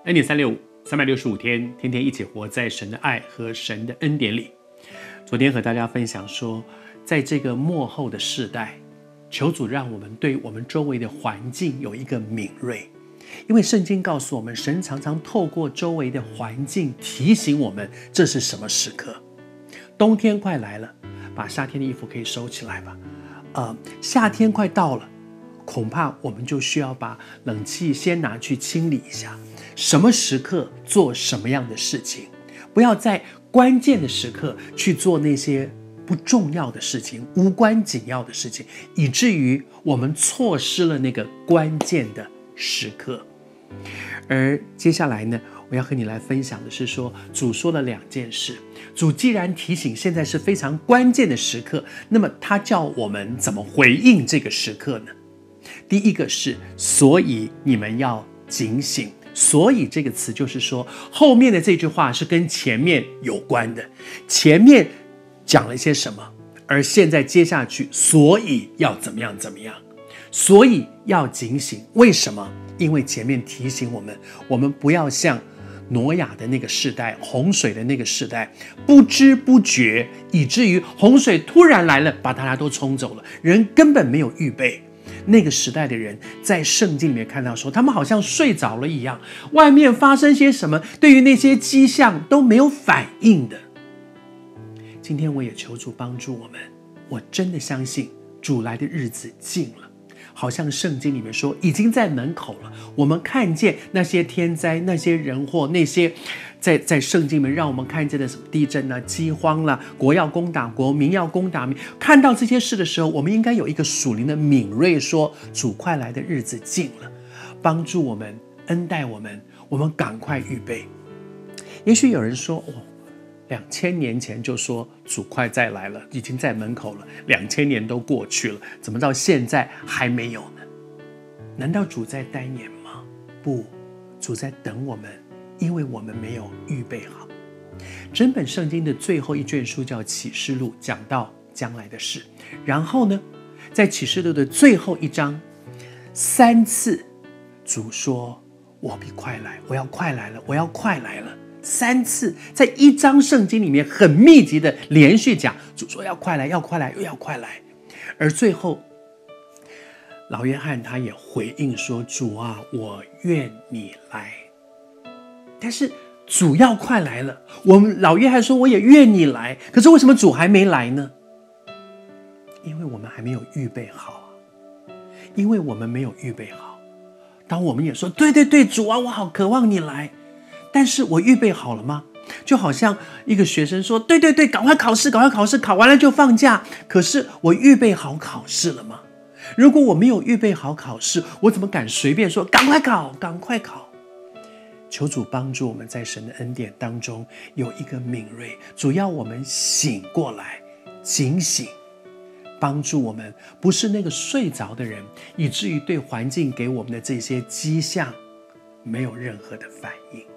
恩典365 365天，天天一起活在神的爱和神的恩典里。昨天和大家分享说，在这个末后的世代，求主让我们对我们周围的环境有一个敏锐，因为圣经告诉我们，神常常透过周围的环境提醒我们这是什么时刻。冬天快来了，把夏天的衣服可以收起来吧。夏天快到了，恐怕我们就需要把冷气先拿去清理一下。什么时刻做什么样的事情，不要在关键的时刻去做那些不重要的事情、无关紧要的事情，以至于我们错失了那个关键的时刻。而接下来呢，我要和你来分享的是说，主说了2件事。主既然提醒现在是非常关键的时刻，那么他叫我们怎么回应这个时刻呢？第一个是，所以你们要警醒。所以这个词就是说，后面的这句话是跟前面有关的，前面讲了些什么，而现在接下去，所以要怎么样怎么样，所以要警醒。为什么？因为前面提醒我们不要像挪亚的那个世代，洪水的那个世代，不知不觉，以至于洪水突然来了，把大家都冲走了，人根本没有预备。那个时代的人在圣经里面看到说，他们好像睡着了一样，外面发生些什么，对于那些迹象都没有反应的。今天我也求主帮助我们，我真的相信主来的日子近了，好像圣经里面说已经在门口了。我们看见那些天灾，那些人祸，那些在圣经里面让我们看见的什么地震啊、饥荒啦、国要攻打国，民要攻打民，看到这些事的时候，我们应该有一个属灵的敏锐，说主快来的日子近了，帮助我们，恩待我们，我们赶快预备。也许有人说2000年前就说主快再来了，已经在门口了，2000年都过去了，怎么到现在还没有呢？难道主在耽延吗？不，主在等我们，因为我们没有预备好。整本圣经的最后一卷书叫启示录，讲到将来的事。然后呢，在启示录的最后一章，3次主说我必快来，我要快来了，我要快来了。3次在一章圣经里面很密集的连续讲，主说要快来，要快来，又要快来。而最后老约翰他也回应说，主啊，我愿你来。但是主要快来了，我们老约翰说我也愿你来，可是为什么主还没来呢？因为我们还没有预备好，因为我们没有预备好。当我们也说对对对，主啊，我好渴望你来，但是我预备好了吗？就好像一个学生说对对对，赶快考试，赶快考试，考完了就放假，可是我预备好考试了吗？如果我没有预备好考试，我怎么敢随便说赶快考，赶快考？求主帮助我们在神的恩典当中有一个敏锐，主要我们醒过来，警醒，帮助我们不是那个睡着的人，以至于对环境给我们的这些迹象没有任何的反应。